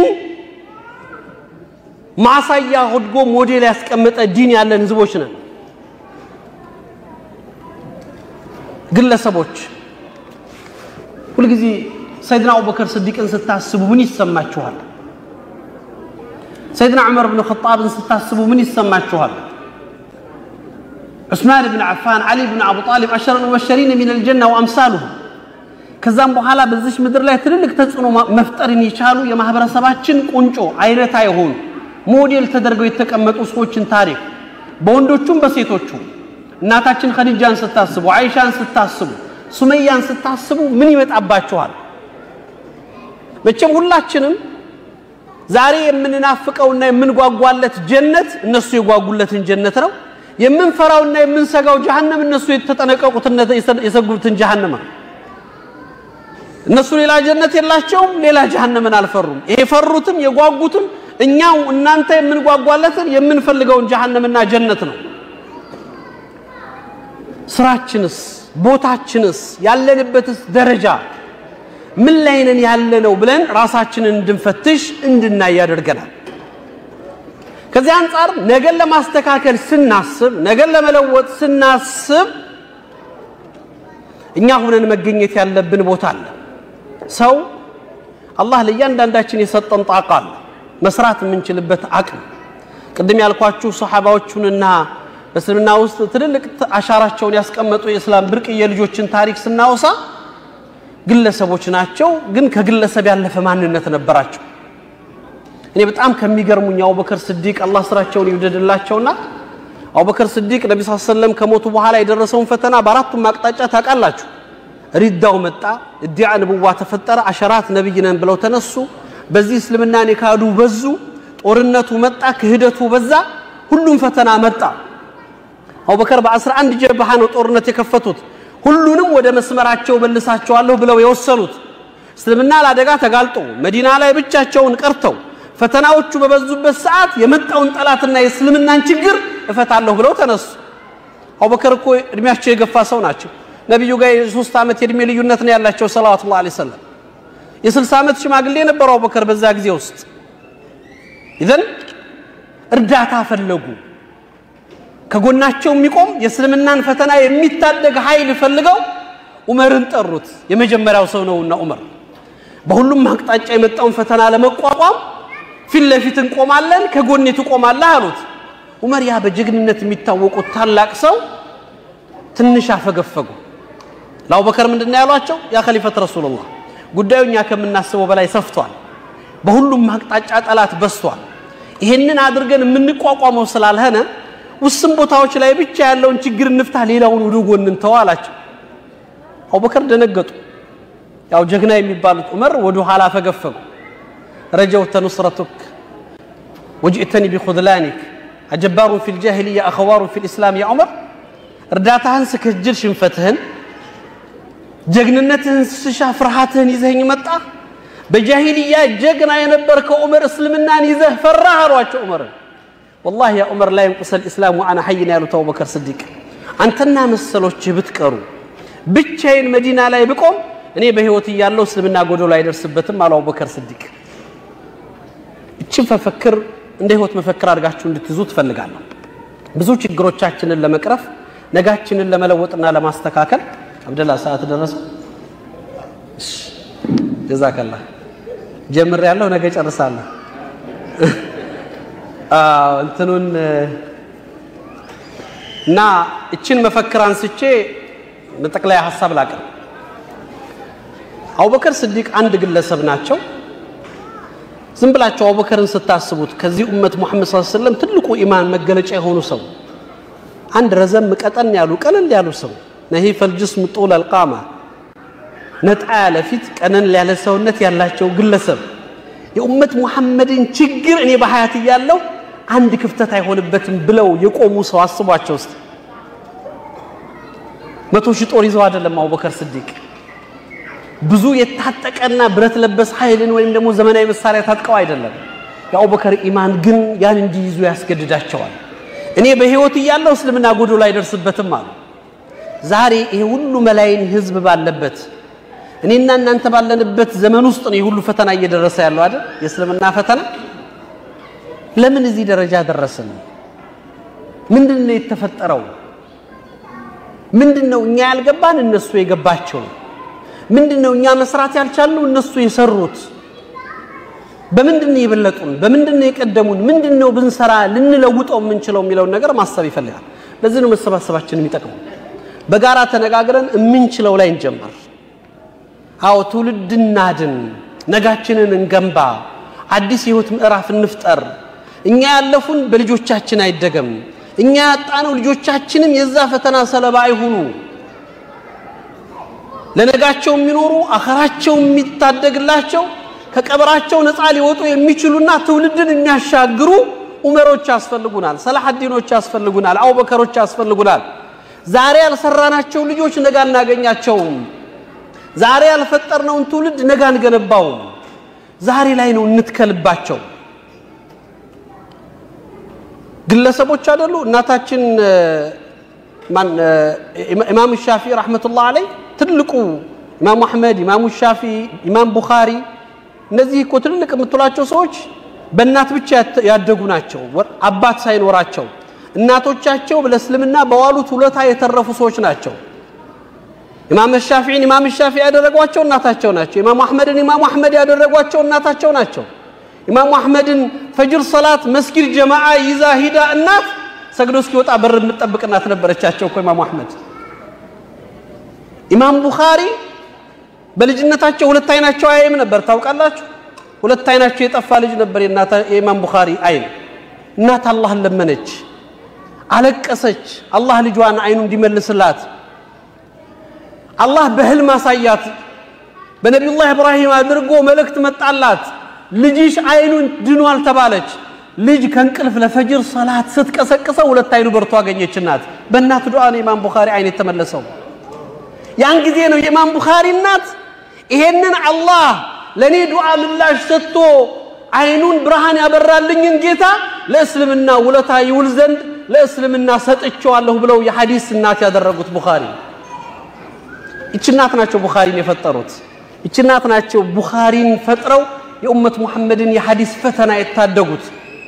ማሳያ ሆድጎ ሞዴል ያስቀመጠ ዲን ያለን ህዝቦች ነን ግለሰቦች ሁሉ ጊዜ ሰይድና አቡበከር ስዲቅን ስታስቡ ምን ይሰማችኋል سيدنا عمر بن الخطاب ستحسبوا من يسمعوا عثمان بن عفان علي بن ابي طالب عشرة مبشرين من الجنه وامثالهم كزام بحالا بزش مدر ላይ ትልልቅ ተጽዕኖ መፍጠርን ይቻሉ የማህበረሰባችን ቁንጮ አይነት አይሆኑ ሞዴል ተደርገው የተቀመጡ ሰዎችን ታሪክ በወንዶቹም በሴቶቹም እናታችን ኸዲጃን ስታስቡ አይሻን ስታስቡ ሱመያን ስታስቡ ምን ይመጣባችኋል መቼም ሁላችንም ዛሬ የምንናፍቀውና የምንጓጓለት ጀነት እነሱ የጓጉለትን ጀነት ነው የምንፈራውና የምንሰጋው ጀሃነም እነሱ የተጠነቀቁትና የሰጉትን ጀሃነም እነሱ ሌላ ጀነት የላቸውም ሌላ ጀሃነምን አልፈሩም ይሄ ፈሩትም የጓጉትም እኛው እናንተ የምንጓጓለትን የምንፈልገውን ጀሃነምና ጀነት ነው ስራችንስ ቦታችንስ ያለንበትስ ደረጃ ምን ላይ ነን ያለነው ብለን ራሳችንን እንድንፈትሽ እንድናይ ያደርገናል ከዚህ አንፃር ነገን ለማስተካከል ስናስብ ነገን ለመለወጥ ስናስብ እኛ ሆነን መገኘት ያለብን ቦታ አለ ሰው አላህ ለእያንዳንዳችን የሰጠን ጣቃ አለ መስራት የምንችልበት አቅም ቅድም ያልኳችሁ ሱሐባዎቹንና በእስልምና ውስጥ ትልልቅ አሻራቸውን ያስቀመጡ የእስላም ብርቅዬ ልጆችን ታሪክ ስናወሳ ግለሰቦች ናቸው ግን ከግለሰብ ያለፈ ማንነት ነበራቸው እኔ በጣም ከሚገርሙኝ አቡበከር ስዲቅ አላህ ስራቸውን ይወደድላቸውና አቡበከር ስዲቅ ነብዩ ሰለላሁ ዐለይሂ ወሰለም ከሞቱ በኋላ የደረሰውን ፈተና በአራቱም አቅጣጫ ታቃላችሁ ሪዳው መጣ እዲዓ ነብዋ ተፈጠረ አሸራት ነብይ ነን ብለው ተነሱ በዚህ እስልምናን የካዱ በዙ ጦርነቱ መጣ ክህደቱ በዛ ሁሉም ፈተና መጣ አቡበከር በ11 ጀብሃ ነው ጦርነት የከፈቱት ሁሉንም ወደ መስመራቸው መልሳቸዋለሁ ብለው የወሰኑት እስልምና ለአደጋ ተጋልጦ መዲና ላይ ብቻቸውን ቀርተው ፈተናዎቹ በበዙበት ሰዓት የመጣውን ጠላትና የእስልምናን ችግር እፈታለሁ ብለው ተነሱ አቡበከር እኮ እድሜያቸው የገፋ ሰው ናቸው ነብዩ ጋር የ3 አመት የእድሜ ልዩነት ነው ያላቸው ሰለላሁ ዐለይሂ ወሰለም የ60 አመት ሽማግሌ ነበር አቡበከር በዛ ጊዜ ውስጥ ኢዘን እርዳታ ፈለጉ ከጎናቸው የሚቆም የእስልምናን ፈተና የሚታደግ ኃይል ፈልገው ዑመርን ጠሩት የመጀመሪያው ሰው ነውና ዑመር በሁሉም አቅጣጫ የመጣውን ፈተና ለመቋቋም ፊት ለፊት እንቆማለን ከጎኔ ትቆማለህ አሉት ዑመር ያ በጀግንነት የሚታወቁት ታላቅ ሰው ትንሽ አፈገፈጉ ለአቡበከር ምንድነው ያሏቸው ያ ኸሊፈት ረሱላህ ጉዳዩኛ ከምናስበው በላይ ሰፍቷል በሁሉም አቅጣጫ ጠላት በስቷል ይሄንን አድርገን የምንቋቋመው ስላልሆነ ውስን ቦታዎች ላይ ብቻ ያለውን ችግር እንፍታ ሌላውን ወደ ጎን እንተው አላቸው አቡበከር ደነገጡ ያው ጀግና የሚባሉት ዑመር ወደ ኋላ ፈገፈጉ رجوت نصرتك وجئتني بخذلانك أجبار في الجاهلية أخوار في الإسلام يا عمر رداتهن سكجل شنفتهن جغننتهن سشا فرحاتهن يزهن يمطا بجاهلية جغنا ينبرك عمر اسلمنا يزه فرح رواتش عمر والله يا عمر لا ينقص الإسلام وأنا حي يا أبو بكر الصديق أنتنا مسلوش بتكرو ብቻዬን መዲና ላይ ብቆም እኔ በህይወት ያለው እስልምና ጎዶ ላይ ደርስበትም አለ አቡበከር ስዲቅ እቺን ፈፈክር እንደ ህይወት መፈክር አድርጋችሁ እንድትይዙ ትፈልጋለሁ ብዙ ችግሮቻችንን ለመቅረፍ ነጋችንን ለመለወጥና ለማስተካከል አብደላ ሰዓት ደረሰ ጀዛከላህ ጀምር ያለው ነገ ጨርሳለሁ አዎ እንትኑን እና እቺን መፈክር አንስቼ ለጠቅላይ ሐሳብ ላቀ አቡበከር ስዲቅ አንድ ግለሰብ ናቸው ዝም ብላችሁ አቡበከርን ስታስቡት ከዚህ ኡመት መሐመድ ሰለላሁ ዐለይሂ ወሰለም ትልቁ ኢማን መገለጫ የሆኑ ሰው አንድ ረዘም ቀጠን ያሉ ቀለል ያሉ ሰው ነሂፍ الجسم طول القامه ነጣ ያለ ፊት ቀነን ያለ ሰውነት ያላቸው ግለሰብ የኡመት መሐመድን ችግር እኔ በሐያት ያለው አንድ ክፍተት አይሆንበትም ብለው የቆሙ ሰው አስቧቸው እስቲ መቶ ሺህ ጦር ይዘው አይደለም አቡበከር ስዲቅ ብዙ የታጠቀና ብረት ለበስ ኃይልን ወይም ደግሞ ዘመናዊ መሳሪያ ታጥቀው አይደለም የአቡበከር ኢማን ግን ያን እንዲይዙ ያስገድዳቸዋል እኔ በህይወት ያለው እስልምና ጎዶ ላይ ደርስበትም አሉ ዛሬ ይሄ ሁሉ መላእክት ህዝብ ባለበት እኔና እናንተ ባለንበት ዘመን ውስጥ ነው ሁሉ ፈተና እየደረሰ ያለው አይደል የእስልምና ፈተና ለምን እዚህ ደረጃ ደረሰን ምንድነው የተፈጠረው ምንድነው እኛ ያልገባን እነሱ የገባቸው ምንድነው እኛ መስራት ያልቻልነው እነሱ የሰሩት በምንድነው ይበለጡን በምንድነው የቀደሙን ምንድነው ብንሰራ ልንለውጠው የምንችለው የሚለው ነገር ማሰብ ይፈልጋል ለዚህ ነው መሰባሰባችን የሚጠቅመው በጋራ ተነጋግረን የምንችለው ላይ እንጀምር አው ትውልድናድን ነጋችንን እንገንባ አዲስ ህይወት ምዕራፍ እንፍጠር እኛ ያለፉን በልጆቻችን አይደገም እኛ ያጣነው ልጆቻችንም የዛ ፈተና ሰለባ አይሁኑ ለነጋቸው የሚኖሩ አኸራቸው የሚታደግላቸው ከቀብራቸው ነፃ ሊወጡ የሚችሉና ትውልድን የሚያሻግሩ ዑመሮች ያስፈልጉናል ሰላሐዲኖች ያስፈልጉናል አቡበከሮች ያስፈልጉናል ዛሬ ያልሰራናቸው ልጆች ነገ እናገኛቸውም ዛሬ ያልፈጠርነውን ትውልድ ነገ አንገነባው ዛሬ ላይ ነው እንትከልባቸው ግለሰቦች አይደሉ እናታችን ማን ኢማም ሻፊዒ ረህመቱላህ ዐለይሂ ትልቁ ኢማም አህመድ ኢማም ሻፊዒ ኢማም ቡኻሪ እነዚህ እኮ ትልቅ የምትሏቸው ሰዎች በእናት ብቻ ያደጉ ናቸው አባት ሳይኖራቸው እናቶቻቸው ለእስልምና በዋሉት ሁለታ የተረፉ ሰዎች ናቸው ኢማም ሻፊዒ ኢማም ሻፊዒ ያደረጓቸው እናታቸው ናቸው ኢማም አህመድን ኢማም አህመድ ያደረጓቸው እናታቸው ናቸው ኢማም አህመድን ፈጅር ሶላት መስጊድ ጀማዓ ይዛ ሂዳ እናት ሰግዶ እስኪወጣ በር የምትጠብቅ እናት ነበረቻቸው እኮ ኢማም አህመድ ኢማም ቡኻሪ በልጅነታቸው ሁለት አይናቸው አይም ነበር ታውቃላችሁ ሁለት አይናቸው የጠፋ ልጅ ነበር የናታ የኢማም ቡኻሪ አይን እናት አላህን ለመነች አለቀሰች አላህ ልጇን አይኑ እንዲመልስላት አላህ በህልም አሳያት በነብዩላህ ኢብራሂም አድርጎ መልእክት መጣላት ልጅሽ አይኑን ድኗል ተባለች ልጅ ከንቅልፍ ለፈጅር ሶላት ስትቀሰቅሰው ሁለት አይኑ በርቶ አገኘች እናት በእናት ዱዓ ነው ኢማም ቡኻሪ አይን የተመለሰው ያን ጊዜ ነው የኢማም ቡኻሪ እናት ይሄንን አላህ ለኔ ዱዓ ምላሽ ሰጥቶ አይኑን ብርሃን ያበራልኝን ጌታ ለእስልምና ውለታ ይውል ዘንድ ለእስልምና ሰጥቼዋለሁ ብለው የሐዲስ እናት ያደረጉት ቡኻሪ እችናት ናቸው ቡኻሪን የፈጠሩት እችናት ናቸው ቡኻሪን ፈጥረው የኡመት ሙሐመድን የሐዲስ ፈተና የታደጉት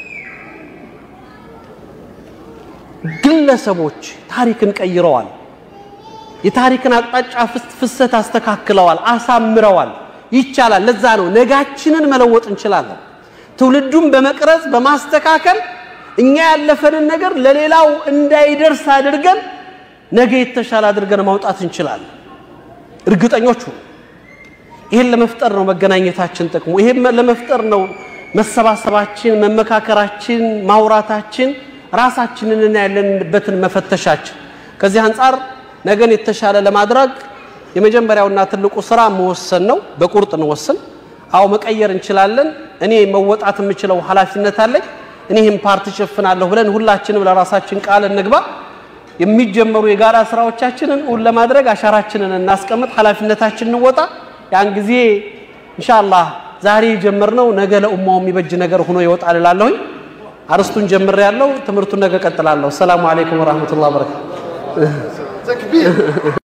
ግለሰቦች ታሪክን ቀይረዋል የታሪክን አቅጣጫ ፍሰት አስተካክለዋል አሳምረዋል ይቻላል ለዛ ነው ነጋችንን መለወጥ እንችላለን ትውልዱን በመቅረጽ በማስተካከል እኛ ያለፈንን ነገር ለሌላው እንዳይደርስ አድርገን ነገ የተሻለ አድርገን ማውጣት እንችላለን እርግጠኞቹ ይሄን ለመፍጠር ነው መገናኘታችን ጥቅሙ ይሄን ለመፍጠር ነው መሰባሰባችን መመካከራችን ማውራታችን ራሳችንንና ያለንበትን መፈተሻችን ከዚህ አንፃር ነገን የተሻለ ለማድረግ የመጀመሪያውና ትልቁ ስራ መወሰን ነው በቁርጥ እንወሰን አው መቀየር እንችላለን እኔ መወጣት የምችለው ሐላፊነት አለኝ እኔም ፓርት ሸፍናለሁ ብለን ሁላችንም ለራሳችን ቃል እንግባ የሚጀመሩ የጋራ ስራዎቻችንን ሁሉ ለማድረግ አሻራችንን እናስቀምጥ ሐላፊነታችንን እንወጣ ያን ጊዜ ኢንሻአላህ ዛሬ ጀመርነው ነገ ለኡማው የሚበጅ ነገር ሆኖ ይወጣል እላለሁ አርስቱን ጀምር ያለው ትምርቱን ነገ ቀጥላለሁ ሰላም አለይኩም ወራህመቱላሂ ወበረካቱ ተክቢር